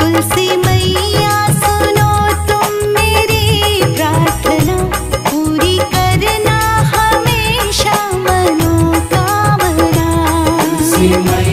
तुलसी मैया सुनो तुम मेरी प्रार्थना, पूरी करना हमेशा मनोकामना।